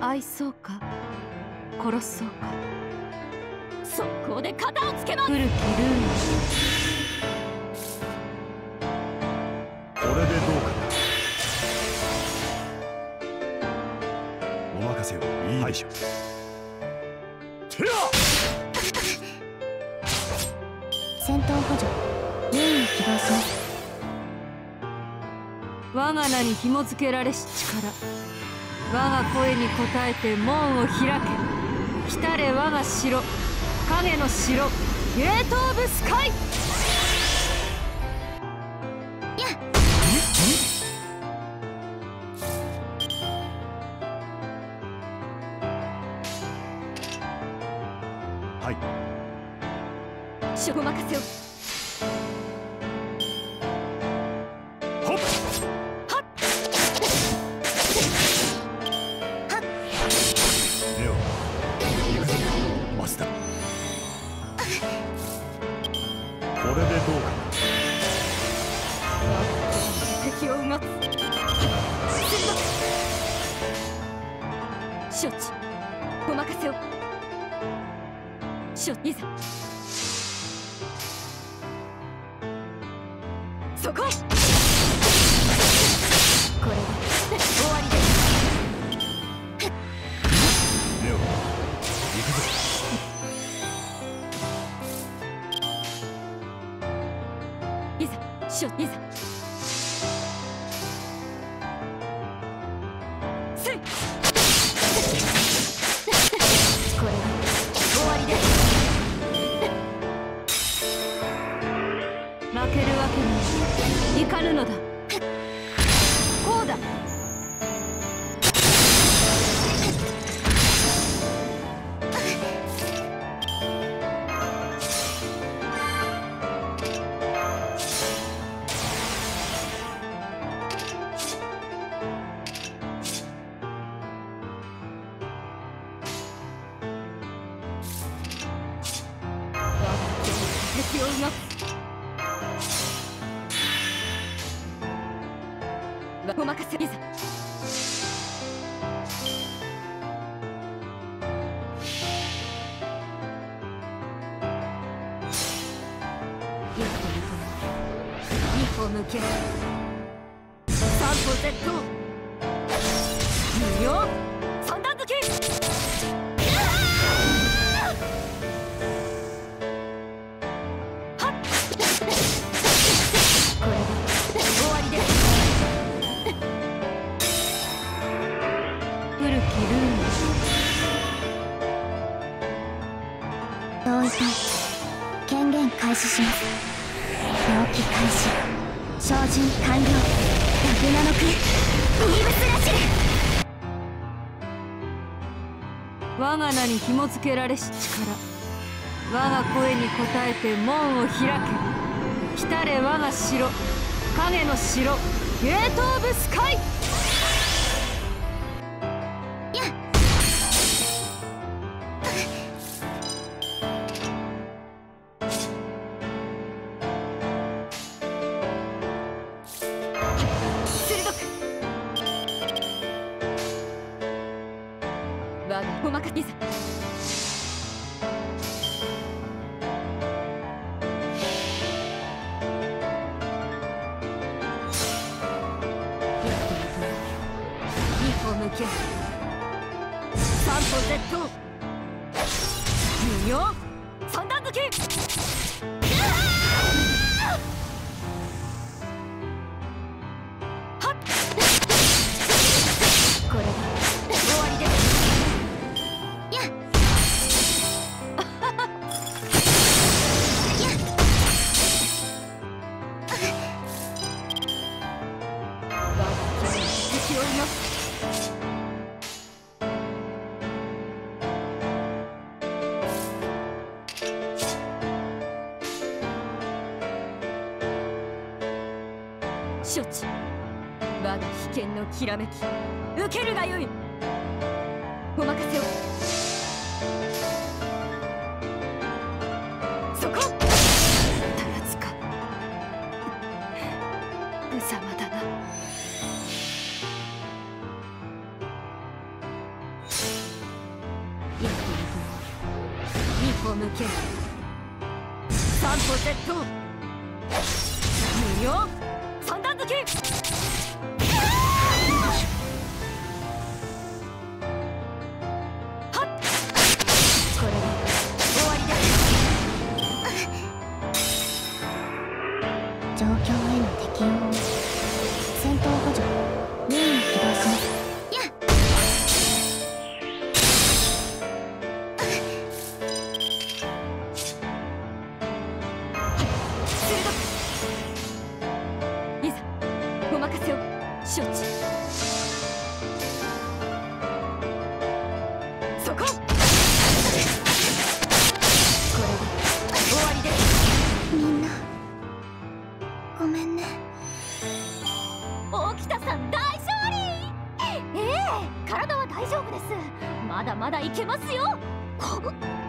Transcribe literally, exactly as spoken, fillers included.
愛そうか殺そうか、 速攻で型をつけます。 古きルール。 これでどうかな。お任せを。いいでしょう。てや戦闘補助メインを起動します。 我が名に紐付けられし力、我が声に応えて門を開け。来たれ我が城、影の城、ゲート・オブ・スカイ。 やっはい。 しょお任せを。 ほっレオ、行くぞマスター。これでどうか敵をうまつ。承知。お任せを。しょいざ。そこ。これで終わりです。 レオ、行くぞ。 いざ、しょいざ。せい。これで終わりです。 負けるわけにはいかぬのだ。こうだ。 敵をうまつ。お任せいざ。一歩二歩向け三歩絶倒。無用三段突き。はっこれで終わりです。 古きルール。 同意隊権限開始します。病気開始、照準完了。ラグナの国イーブスラッシュ。 我が名に紐付けられし力、我が声に応えて門を開け。来たれ我が城、影の城、ゲート・オブ・スカイ。 やっ鋭く。我がお任せいざ。一歩向け三歩絶倒。無用三段突き。これで終わりです。 やっ敵をうまつ。承知。我が危険のきらめき受けるがよい。お任せを。そこ。 たらずか無様だな。 一歩二歩向ける。三歩絶倒。無用三段突き。はっ、これで終わりです。 状況への適応。戦闘補助任意起動します。やっいざお任せを。承知。そこ。これで終わりです。 みんなごめんね。 大北さん大勝利。ええ、体は大丈夫です。まだまだいけますよ。こ